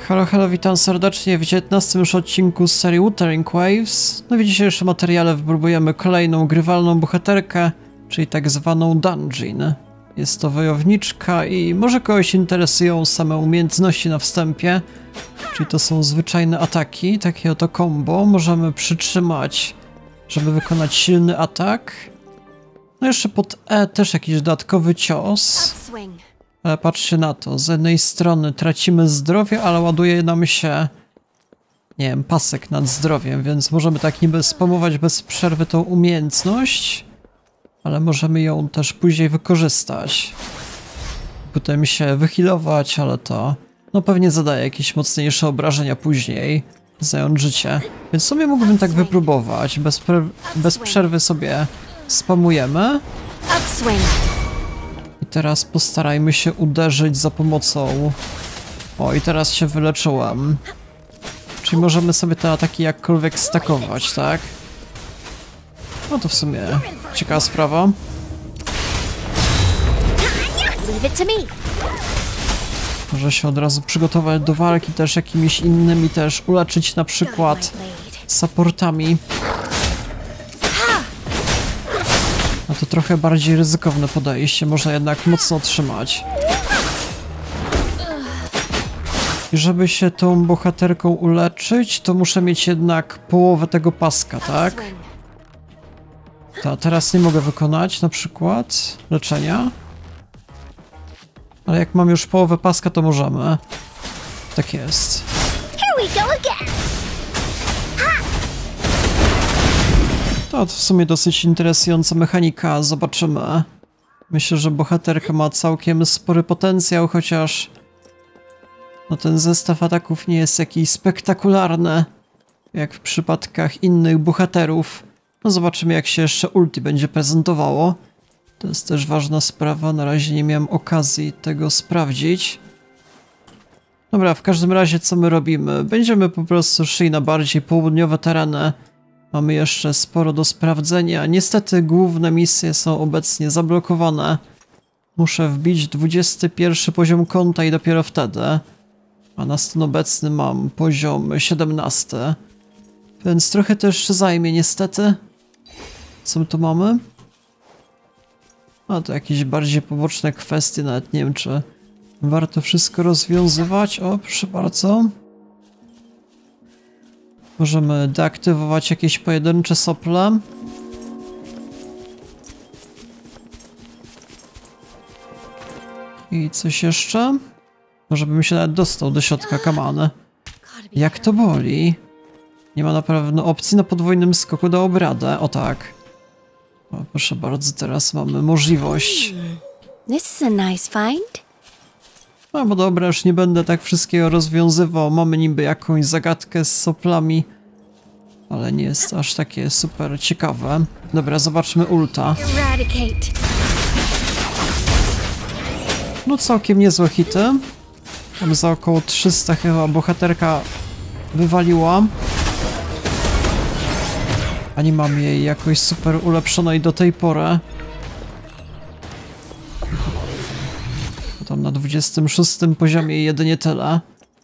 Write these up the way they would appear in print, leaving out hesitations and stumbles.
Halo, halo, witam serdecznie w 19 już odcinku z serii Wuthering Waves. No w dzisiejszym materiale wypróbujemy kolejną grywalną bohaterkę, czyli tak zwaną Dungeon. Jest to wojowniczka i może kogoś interesują same umiejętności na wstępie, czyli to są zwyczajne ataki, takie oto combo. Możemy przytrzymać, żeby wykonać silny atak. No jeszcze pod E też jakiś dodatkowy cios. Ale patrzcie na to, z jednej strony tracimy zdrowie, ale ładuje nam się, nie wiem, pasek nad zdrowiem, więc możemy tak niby spamować bez przerwy tą umiejętność, ale możemy ją też później wykorzystać. Potem się wyhealować, ale to no pewnie zadaje jakieś mocniejsze obrażenia później, zająć życie. Więc sobie mógłbym tak wypróbować, bez przerwy sobie spamujemy. I teraz postarajmy się uderzyć za pomocą... O, i teraz się wyleczyłem. Czyli możemy sobie te ataki jakkolwiek stakować, tak? No to w sumie ciekawa sprawa. Może się od razu przygotować do walki też jakimiś innymi też, uleczyć na przykład supportami. No to trochę bardziej ryzykowne podejście, można jednak mocno trzymać. I żeby się tą bohaterką uleczyć, to muszę mieć jednak połowę tego paska, tak? Teraz nie mogę wykonać na przykład leczenia. Ale jak mam już połowę paska, to możemy. Tak jest. To w sumie dosyć interesująca mechanika, zobaczymy. Myślę, że bohaterka ma całkiem spory potencjał, chociaż no ten zestaw ataków nie jest jakiś spektakularny, jak w przypadkach innych bohaterów. No zobaczymy, jak się jeszcze ulti będzie prezentowało. To jest też ważna sprawa, na razie nie miałem okazji tego sprawdzić. Dobra, w każdym razie co my robimy? Będziemy po prostu szli na bardziej południowe tereny. Mamy jeszcze sporo do sprawdzenia. Niestety główne misje są obecnie zablokowane. Muszę wbić 21 poziom konta i dopiero wtedy. A na stan obecny mam poziom 17. Więc trochę to jeszcze zajmie niestety. Co my tu mamy? A to jakieś bardziej poboczne kwestie, nawet nie wiem, czy warto wszystko rozwiązywać. O, proszę bardzo. Możemy deaktywować jakieś pojedyncze sople. I coś jeszcze? Może bym się nawet dostał do środka kamany. Jak to boli? Nie ma na pewno opcji na podwójnym skoku do obradę. O tak. O, proszę bardzo, teraz mamy możliwość. This is a nice find. No bo dobra, już nie będę tak wszystkiego rozwiązywał. Mamy niby jakąś zagadkę z soplami, ale nie jest aż takie super ciekawe. Dobra, zobaczmy ulta. No całkiem niezłe hity. Tam za około 300 chyba bohaterka wywaliła. A nie mam jej jakoś super ulepszonej do tej pory. Tam na 26 poziomie jedynie tyle.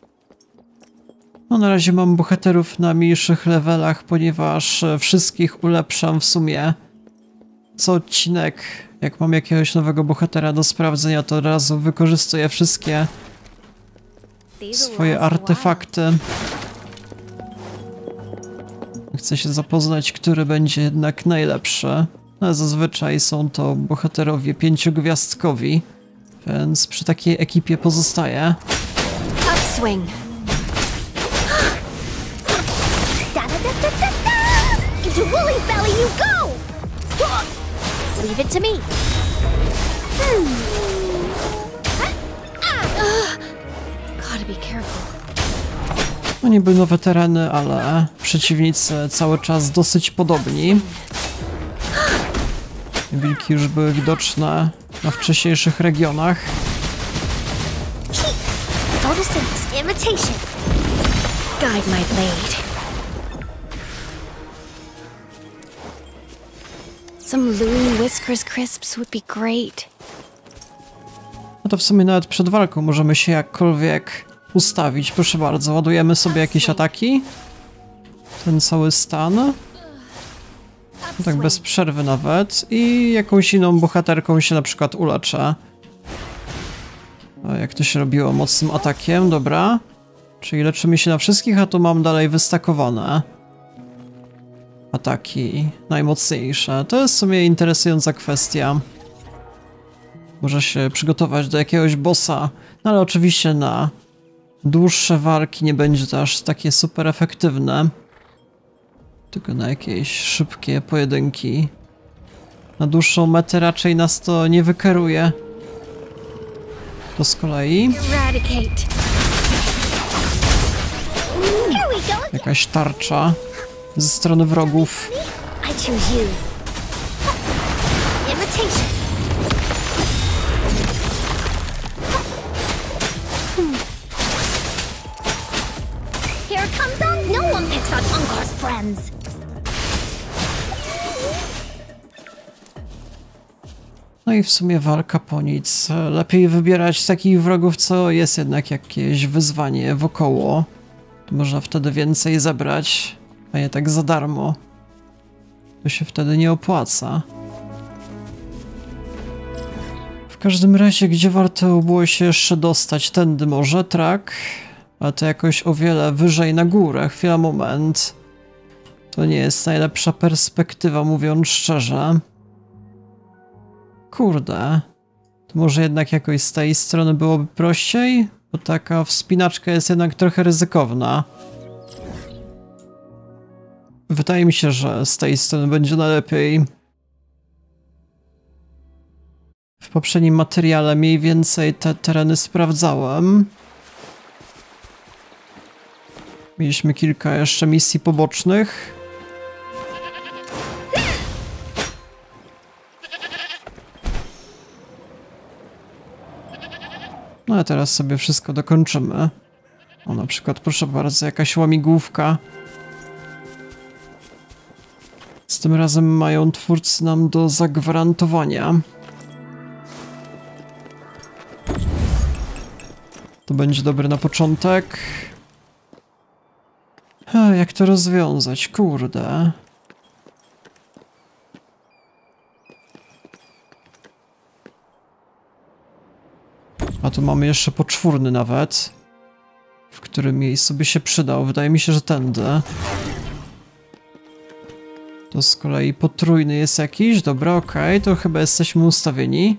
No na razie mam bohaterów na mniejszych levelach, ponieważ wszystkich ulepszam w sumie co odcinek. Jak mam jakiegoś nowego bohatera do sprawdzenia, to od razu wykorzystuję wszystkie swoje artefakty. Chcę się zapoznać, który będzie jednak najlepszy. No, zazwyczaj są to bohaterowie 5-gwiazdkowi, więc przy takiej ekipie pozostaję. Upswing. Into Wooly's belly you go. Leave it to me. Gotta be careful. No niby nowe tereny, ale przeciwnicy cały czas dosyć podobni. Wilki już były widoczne na wcześniejszych regionach. Photosynthesis imitation. Guide my blade. Some Looney Whiskers crisps would be great. No to w sumie nawet przed walką możemy się jakkolwiek ustawić. Proszę bardzo, ładujemy sobie jakieś ataki. Ten cały stan. Tak bez przerwy nawet. I jakąś inną bohaterką się na przykład uleczę. Jak to się robiło? Mocnym atakiem, dobra. Czyli leczymy się na wszystkich, a tu mam dalej wystakowane ataki najmocniejsze. To jest w sumie interesująca kwestia. Może się przygotować do jakiegoś bossa, no ale oczywiście na dłuższe walki nie będzie to aż takie super efektywne. Tylko na jakieś szybkie pojedynki. Na dłuższą metę raczej nas to nie wykeruje. To z kolei jakaś tarcza ze strony wrogów. I choose you. Imitation. Here comes on. No one picks on Unkar's friends. No i w sumie walka po nic. Lepiej wybierać takich wrogów, co jest jednak jakieś wyzwanie wokoło. Można wtedy więcej zebrać, a nie tak za darmo. To się wtedy nie opłaca. W każdym razie, gdzie warto było się jeszcze dostać? Tędy może, track? Ale to jakoś o wiele wyżej na górę. Chwila, moment. To nie jest najlepsza perspektywa, mówiąc szczerze. Kurde. To może jednak jakoś z tej strony byłoby prościej? Bo taka wspinaczka jest jednak trochę ryzykowna. Wydaje mi się, że z tej strony będzie najlepiej. W poprzednim materiale mniej więcej te tereny sprawdzałem. Mieliśmy kilka jeszcze misji pobocznych. No a teraz sobie wszystko dokończymy. O, na przykład, proszę bardzo, jakaś łamigłówka. Z tym razem mają twórcy nam do zagwarantowania. To będzie dobre na początek. Jak to rozwiązać? Kurde. A tu mamy jeszcze poczwórny nawet. W którym miejscu by się przydał. Wydaje mi się, że tędy. To z kolei potrójny jest jakiś. Dobra, okej, to chyba jesteśmy ustawieni.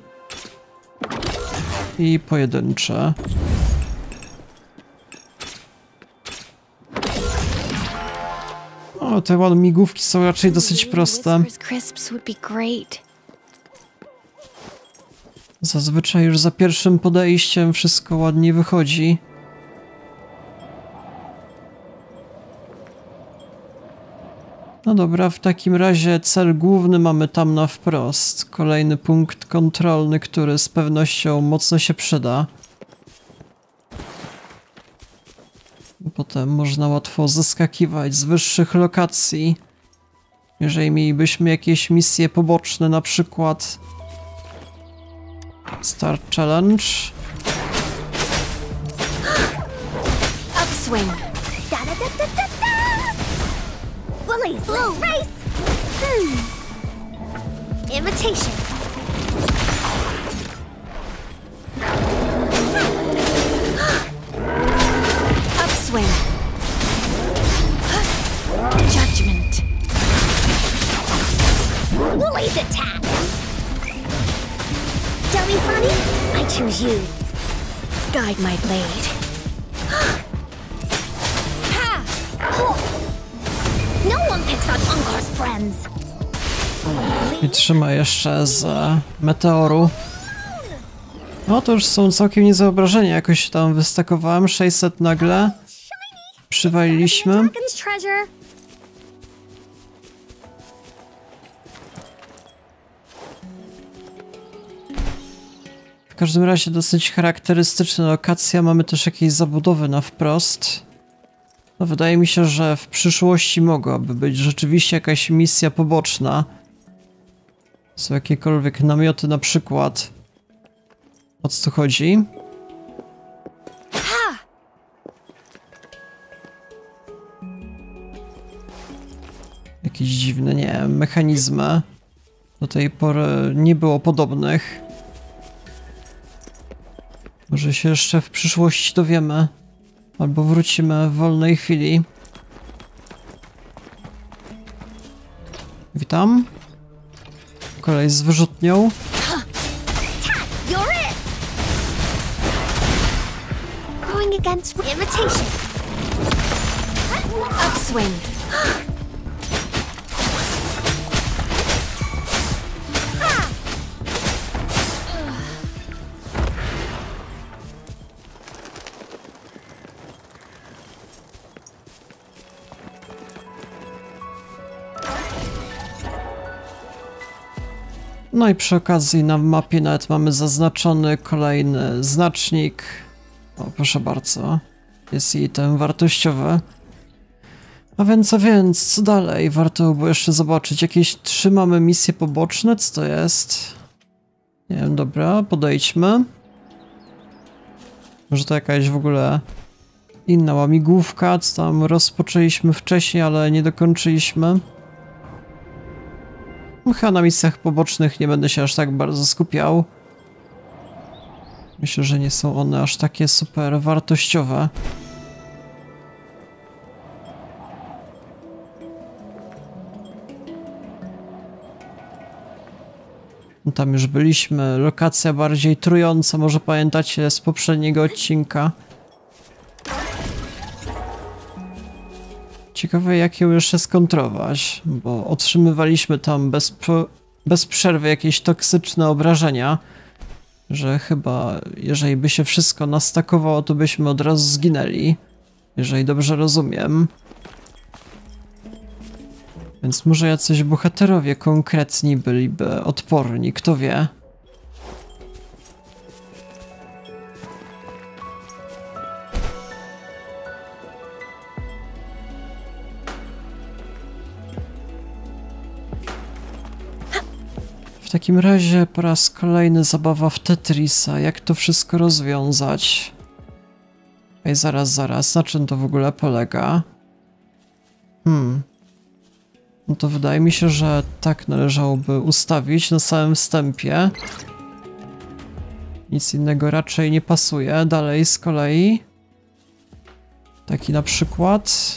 I pojedyncze. O, te migówki są raczej dosyć proste. Zazwyczaj już za pierwszym podejściem wszystko ładnie wychodzi. No dobra, w takim razie cel główny mamy tam na wprost. Kolejny punkt kontrolny, który z pewnością mocno się przyda. Potem można łatwo zeskakiwać z wyższych lokacji. Jeżeli mielibyśmy jakieś misje poboczne, na przykład Star Challenge. Upswing. Da da da da da da. Bullies, let's race. Imitation. Upswing. Judgment. Bullies attack. Dummy funny, I choose you. Guide my blade. Ha! No one picks on Unkar's friends. I trzyma jeszcze z meteoru. No to już są całkiem niezłe obrażenia. Jakoś tam wystakowałem. 600 nagle. Przywaliliśmy. Dragon's treasure. W każdym razie dosyć charakterystyczna lokacja. Mamy też jakieś zabudowy na wprost. No, wydaje mi się, że w przyszłości mogłaby być rzeczywiście jakaś misja poboczna. Są jakiekolwiek namioty na przykład. O co tu chodzi? Jakieś dziwne, nie wiem, mechanizmy. Do tej pory nie było podobnych. Może się jeszcze w przyszłości dowiemy. Albo wrócimy w wolnej chwili. Witam. Kolej z wyrzutnią. You're it! Going against invitation. Upswing. No i przy okazji na mapie nawet mamy zaznaczony kolejny znacznik. O, proszę bardzo. Jest item wartościowy. A więc, co dalej? Warto było jeszcze zobaczyć. Jakieś 3 mamy misje poboczne? Co to jest? Nie wiem, dobra, podejdźmy. Może to jakaś w ogóle inna łamigłówka, co tam rozpoczęliśmy wcześniej, ale nie dokończyliśmy. Chyba na misjach pobocznych nie będę się aż tak bardzo skupiał. Myślę, że nie są one aż takie super wartościowe. No tam już byliśmy. Lokacja bardziej trująca, może pamiętacie z poprzedniego odcinka. Ciekawe, jak ją jeszcze skontrować, bo otrzymywaliśmy tam bez przerwy jakieś toksyczne obrażenia, że chyba jeżeli by się wszystko nastakowało, to byśmy od razu zginęli, jeżeli dobrze rozumiem. Więc może jacyś bohaterowie konkretni byliby odporni, kto wie. W takim razie po raz kolejny zabawa w Tetrisa. Jak to wszystko rozwiązać? Ej, zaraz. Na czym to w ogóle polega? No to wydaje mi się, że tak należałoby ustawić na samym wstępie. Nic innego raczej nie pasuje. Dalej z kolei. Taki na przykład.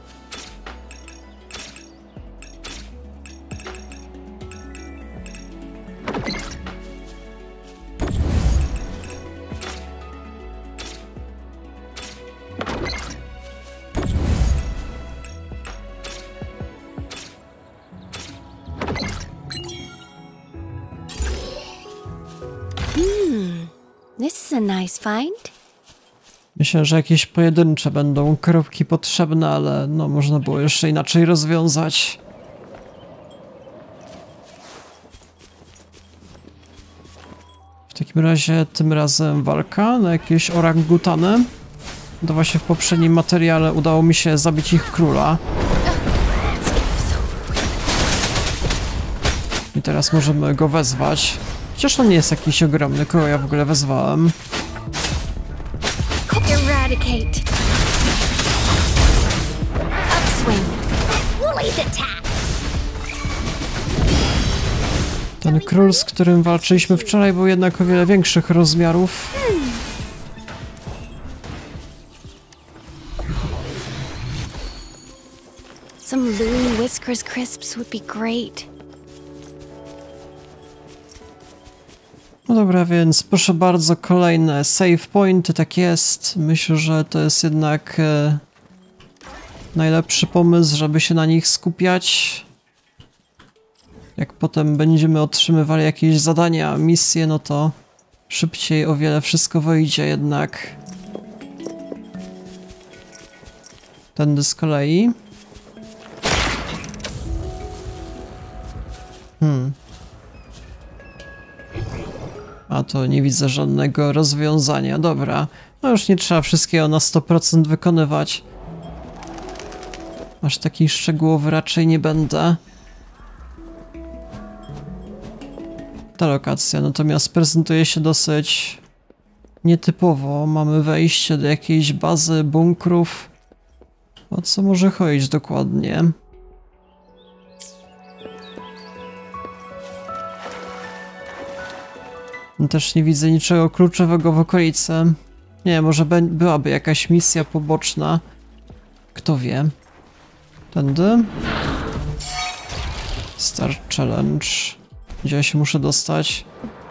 This is a nice find. Myślę, że jakieś pojedyncze będą kropki potrzebne, ale no można było jeszcze inaczej rozwiązać. W takim razie tym razem walka na jakieś orangutany. To właśnie w poprzednim materiale udało mi się zabić ich króla. I teraz możemy go wezwać. Chociaż on nie jest jakiś ogromny, kogo ja w ogóle wezwałem. Eradicate. Upswing. Woolly's attack. Ten król, z którym walczyliśmy wczoraj, był jednak o wiele większych rozmiarów. Some Looney Whiskers crisps would be great. No dobra, więc proszę bardzo, kolejne save pointy, tak jest. Myślę, że to jest jednak najlepszy pomysł, żeby się na nich skupiać. Jak potem będziemy otrzymywali jakieś zadania, misje, no to szybciej o wiele wszystko wyjdzie jednak. Tędy z kolei. A to nie widzę żadnego rozwiązania. Dobra, no już nie trzeba wszystkiego na 100% wykonywać. Aż taki szczegółowy raczej nie będę. Ta lokacja natomiast prezentuje się dosyć nietypowo. Mamy wejście do jakiejś bazy bunkrów. O co może chodzić dokładnie? Też nie widzę niczego kluczowego w okolicy. Nie, może byłaby jakaś misja poboczna. Kto wie. Tędy. Star Challenge. Gdzie ja się muszę dostać?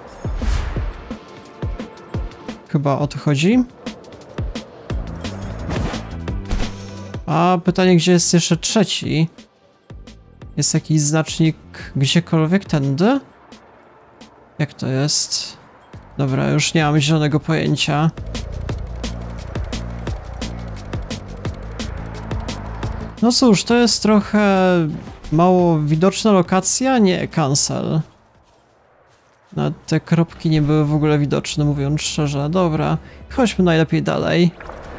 Chyba o to chodzi. A pytanie, gdzie jest jeszcze trzeci? Jest jakiś znacznik gdziekolwiek? Tędy? Jak to jest? Dobra, już nie mam zielonego pojęcia. No cóż, to jest trochę mało widoczna lokacja? Nie, cancel. Nawet te kropki nie były w ogóle widoczne, mówiąc szczerze. Dobra, chodźmy najlepiej dalej.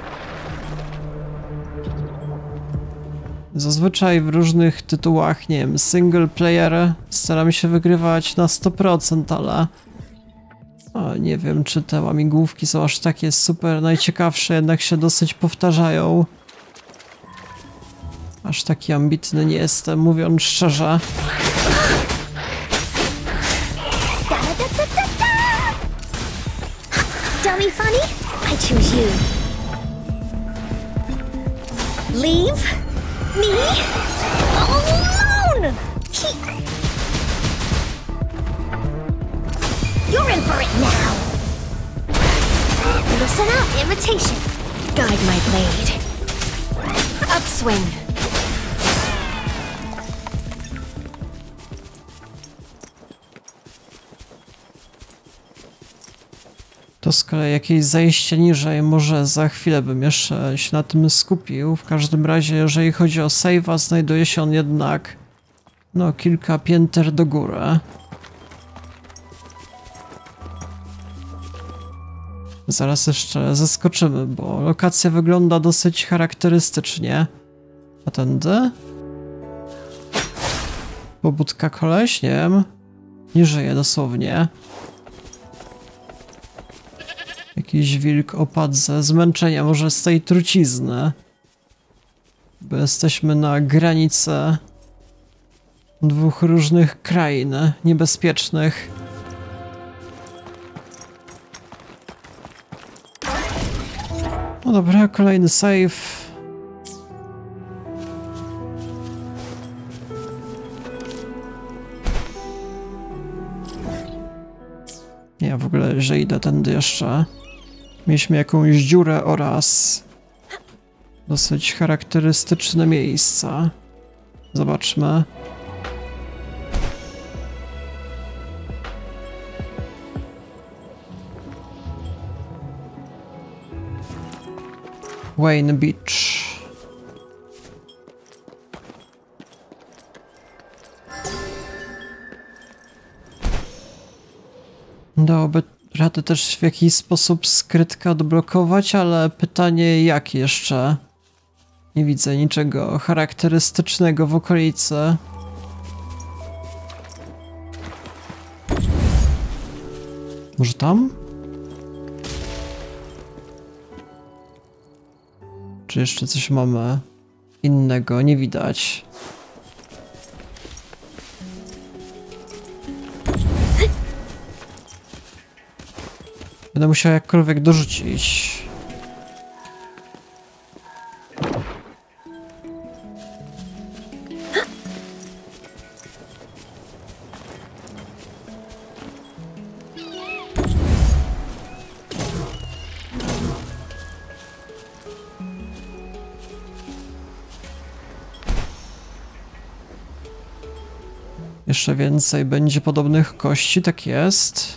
Zazwyczaj w różnych tytułach, nie wiem, single player staram się wygrywać na 100%, ale nie wiem, czy te łamigłówki są aż takie super najciekawsze, jednak się dosyć powtarzają. Aż taki ambitny nie jestem, mówiąc szczerze. Dummy funny? I choose you. Leave me alone! You're in for it now! Listen up, imitation. Guide my blade. Upswing. To z kolei jakieś zajście niżej, może za chwilę bym jeszcze się na tym skupił. W każdym razie, jeżeli chodzi o save'a, znajduje się on jednak no kilka pięter do góry. Zaraz jeszcze zeskoczymy, bo lokacja wygląda dosyć charakterystycznie. A tędy? Pobudka koleś? Nie wiem. Nie żyje dosłownie. Jakiś wilk opadł ze zmęczenia, może z tej trucizny. Bo jesteśmy na granicy dwóch różnych krain niebezpiecznych. No dobra, kolejny save. Nie, w ogóle, że idę tędy jeszcze. Mieliśmy jakąś dziurę oraz dosyć charakterystyczne miejsca. Zobaczmy. Wayne Beach. Dałoby radę też w jakiś sposób skrytkę odblokować, ale pytanie jak jeszcze? Nie widzę niczego charakterystycznego w okolicy. Może tam? Czy jeszcze coś mamy innego? Nie widać. Będę musiał jakkolwiek dorzucić. Jeszcze więcej będzie podobnych kości, tak jest.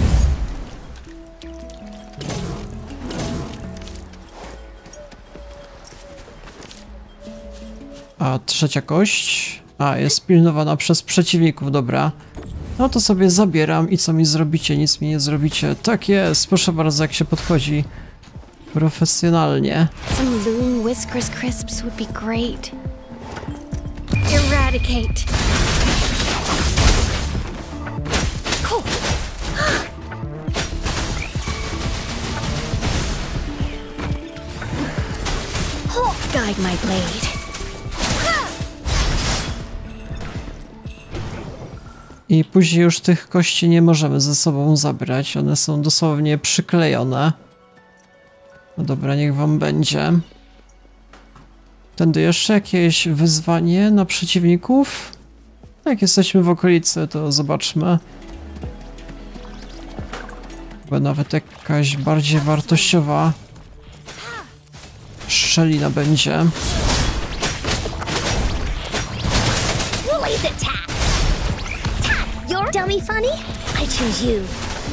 A trzecia kość? A, jest pilnowana przez przeciwników, dobra. No to sobie zabieram i co mi zrobicie? Nic mi nie zrobicie. Tak jest, proszę bardzo, jak się podchodzi profesjonalnie. Some loon Whiskers crisps would be great. Eradicate. Cool. Guide my blade. I później już tych kości nie możemy ze sobą zabrać. One są dosłownie przyklejone. No dobra, niech wam będzie. Tędy jeszcze jakieś wyzwanie na przeciwników? Jak jesteśmy w okolicy, to zobaczmy. Chyba nawet jakaś bardziej wartościowa szczelina będzie. Woolies attack! You're dummy funny? I choose you.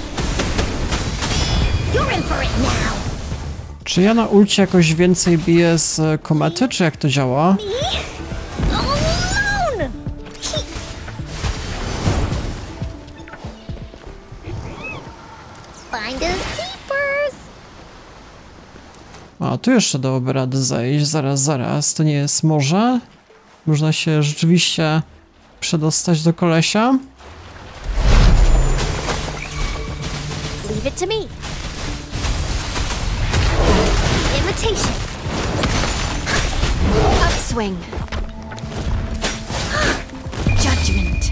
You're in for it now! Czy ja na ulcie jakoś więcej biję z komety, czy jak to działa? Me? Alone! Finders keepers! A, tu jeszcze dałoby radę zejść. Zaraz. To nie jest morze? Można się rzeczywiście przedostać do kolesia? Leave it to me. Imitation. Upswing. Judgment.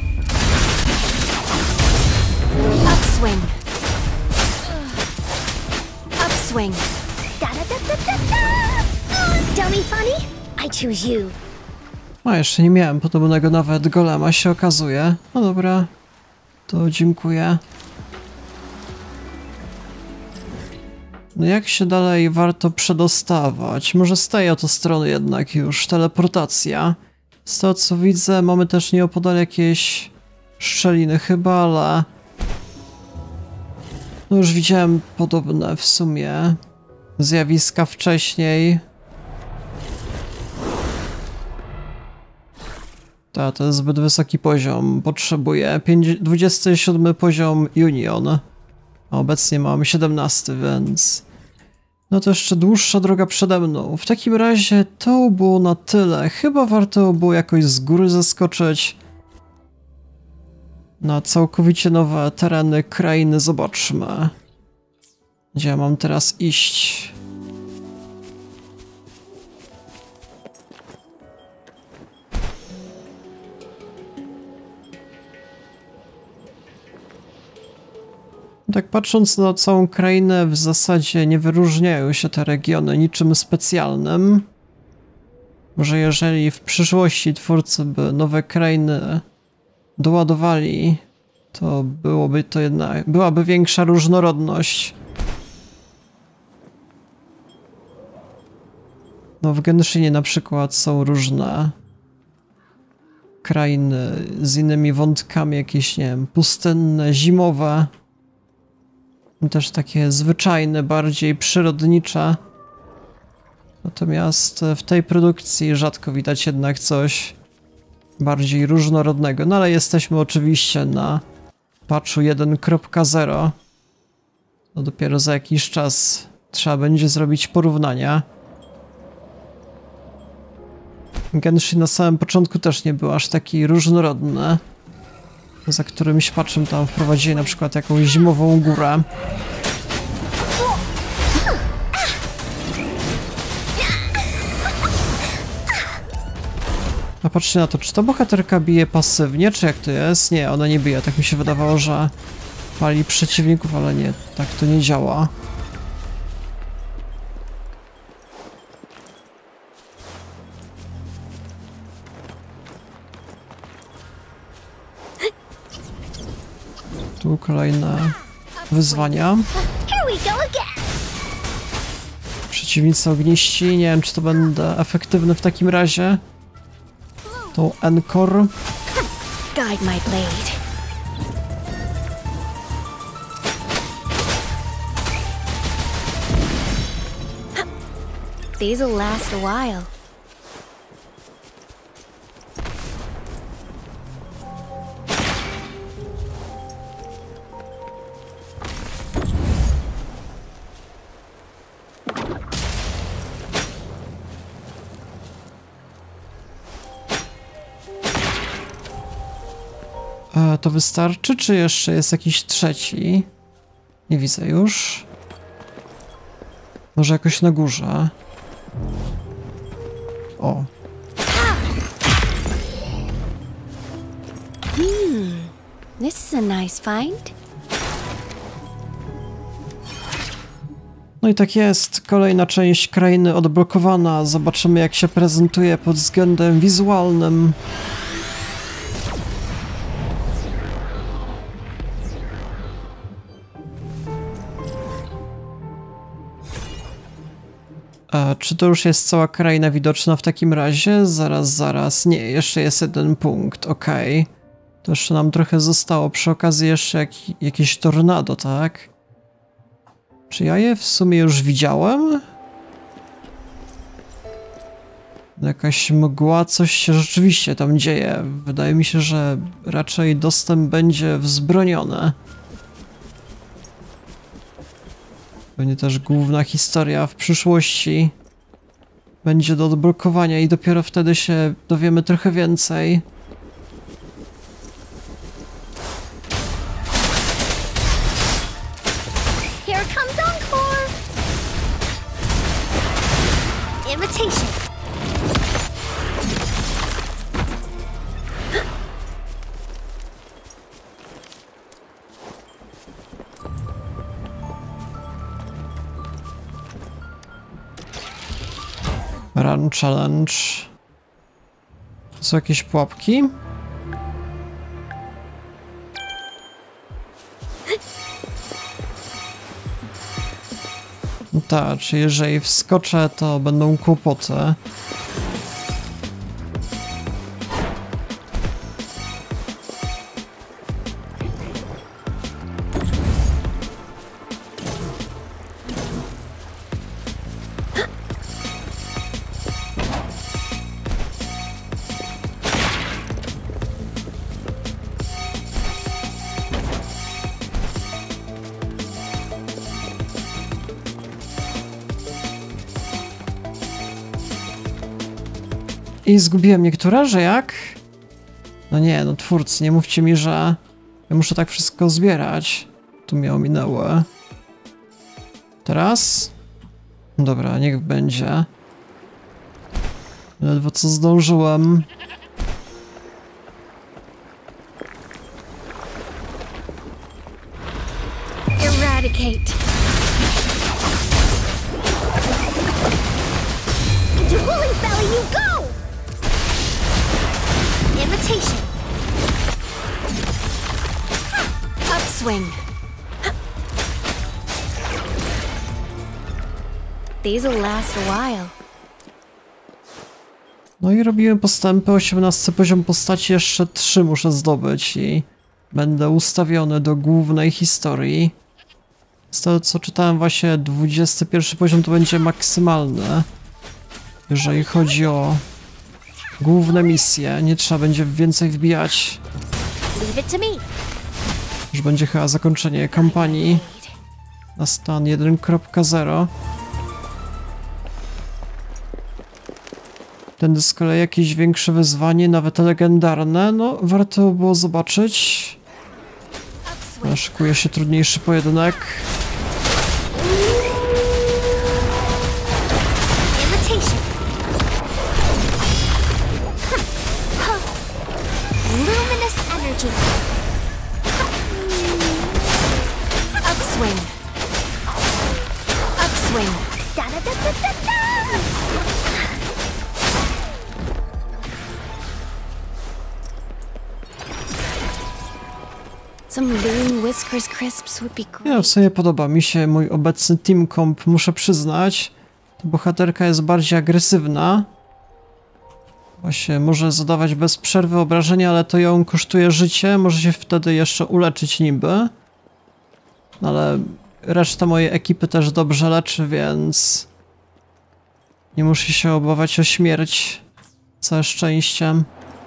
Upswing. Upswing. Da da da da da da! Dummy funny? I choose you. A, jeszcze nie miałem podobnego nawet golema, się okazuje. No dobra, to dziękuję. No jak się dalej warto przedostawać? Może z tej oto strony jednak już, teleportacja. Z tego co widzę, mamy też nieopodal jakieś szczeliny chyba, ale... No już widziałem podobne w sumie zjawiska wcześniej. To jest zbyt wysoki poziom. Potrzebuję 27 poziom Union. A obecnie mam 17, więc... No to jeszcze dłuższa droga przede mną. W takim razie to było na tyle. Chyba warto było jakoś z góry zaskoczyć. Na całkowicie nowe tereny, krainy. Zobaczmy. Gdzie ja mam teraz iść? Tak patrząc na całą krainę, w zasadzie nie wyróżniają się te regiony niczym specjalnym. Może jeżeli w przyszłości twórcy by nowe krainy doładowali, to byłoby to jednak, byłaby większa różnorodność. No w Genshinie na przykład są różne krainy z innymi wątkami, jakieś, nie wiem, pustynne, zimowe. Też takie zwyczajne, bardziej przyrodnicze. Natomiast w tej produkcji rzadko widać jednak coś bardziej różnorodnego. No ale jesteśmy oczywiście na patchu 1.0. No dopiero za jakiś czas trzeba będzie zrobić porównania. Genshin na samym początku też nie był aż taki różnorodny. Za którymś patchem tam wprowadzili na przykład jakąś zimową górę. A patrzcie na to, czy ta bohaterka bije pasywnie, czy jak to jest? Nie, ona nie bije. Tak mi się wydawało, że pali przeciwników, ale nie, tak to nie działa. Tu kolejne wyzwania. Here we go again! Przeciwnicy ogniści. Nie wiem, czy to będę efektywny w takim razie. To Encore. Guide my blade. These'll last a while. To wystarczy, czy jeszcze jest jakiś trzeci? Nie widzę już. Może jakoś na górze. O. This is a nice find. No i tak jest, kolejna część krainy odblokowana. Zobaczymy, jak się prezentuje pod względem wizualnym. Czy to już jest cała kraina widoczna w takim razie? Zaraz. Nie, jeszcze jest jeden punkt, okej. To jeszcze nam trochę zostało. Przy okazji jeszcze jakieś tornado, tak? Czy ja je w sumie już widziałem? Jakaś mgła, coś się rzeczywiście tam dzieje. Wydaje mi się, że raczej dostęp będzie wzbroniony. Będzie też główna historia w przyszłości. Będzie do odblokowania i dopiero wtedy się dowiemy trochę więcej. Here comes Encore! Invitation! Run challenge. Są jakieś pułapki? No tak, czy jeżeli wskoczę, to będą kłopoty. I zgubiłem niektóre, że jak? No nie, no twórcy, nie mówcie mi, że ja muszę tak wszystko zbierać. Tu mnie ominęły. Teraz? Dobra, niech będzie. Ledwo co zdążyłem. Eradicate. Into Woolly's belly you go! Invitation! Upswing. These'll last a while. No i robiłem postępy, 18 poziom postaci, jeszcze 3 muszę zdobyć i będę ustawiony do głównej historii. Z tego co czytałem, właśnie 21 poziom to będzie maksymalny, jeżeli chodzi o główne misje. Nie trzeba będzie więcej wbijać. Leave it to me! Już będzie chyba zakończenie kampanii na stan 1.0. Ten z kolei jakieś większe wyzwanie, nawet legendarne. No, warto było zobaczyć. Szykuje się trudniejszy pojedynek. Invitation! Luminous energy! Upswing. Upswing. Da-da-da-da-da-da! Some lean Whiskers crisps would be Ja great. w sumie podoba mi się mój obecny team comp, muszę przyznać. Ta bohaterka jest bardziej agresywna. Właśnie może zadawać bez przerwy obrażenia, ale to ją kosztuje życie. Może się wtedy jeszcze uleczyć niby. No ale reszta mojej ekipy też dobrze leczy, więc nie muszę się obawiać o śmierć. Całe szczęście.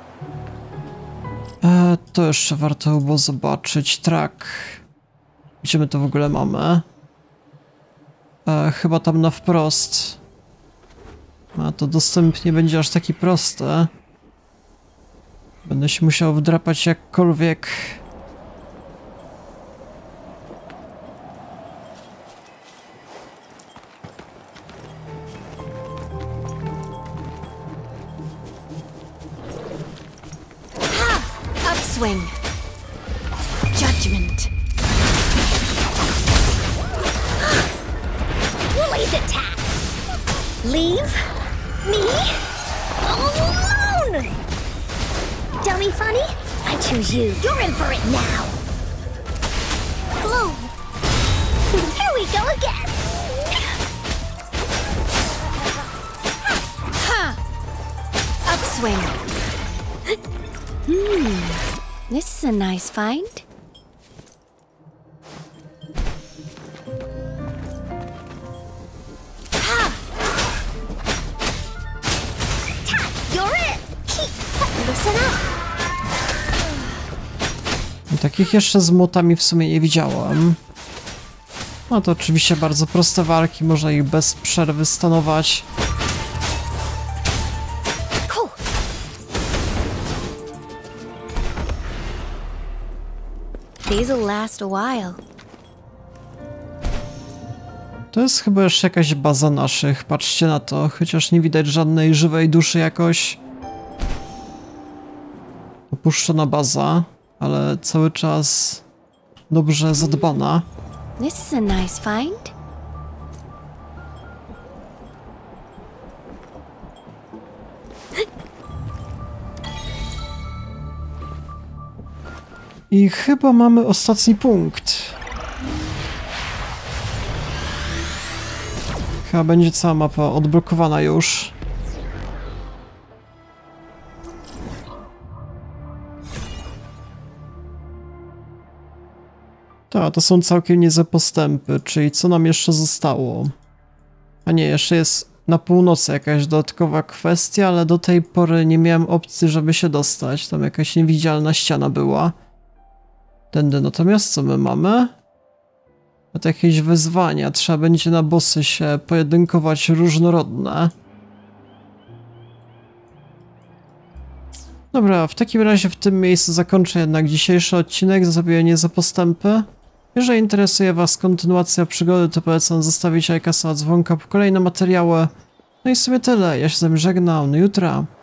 To jeszcze warto było zobaczyć. Track. Gdzie my to w ogóle mamy? Chyba tam na wprost. A to dostęp nie będzie aż taki prosty. Będę się musiał wdrapać jakkolwiek. Upswing. Leave me alone! Dummy funny? I choose you. You're in for it now. Bloom. Here we go again. Ha! Upswing. This is a nice find. You're it. Listen up. Takich jeszcze z młotami w sumie nie widziałem. No to oczywiście bardzo proste walki, można ich bez przerwy stanować. Cool. These'll last a while. To jest chyba jeszcze jakaś baza naszych, patrzcie na to, chociaż nie widać żadnej żywej duszy jakoś. Opuszczona baza, ale cały czas dobrze zadbana. This is a nice find. I chyba mamy ostatni punkt. Chyba będzie cała mapa odblokowana już. Tak, to są całkiem niezłe postępy, czyli co nam jeszcze zostało? A nie, jeszcze jest na północy jakaś dodatkowa kwestia, ale do tej pory nie miałem opcji, żeby się dostać. Tam jakaś niewidzialna ściana była. Tędy natomiast co my mamy? A to jakieś wyzwania, trzeba będzie na bossy się pojedynkować różnorodne. Dobra, w takim razie w tym miejscu zakończę jednak dzisiejszy odcinek za zabijanie za postępy. Jeżeli interesuje Was kontynuacja przygody, to polecam zostawić lajka, dzwonka po kolejne materiały. No i w sumie tyle, ja się z wami żegnam, do jutra.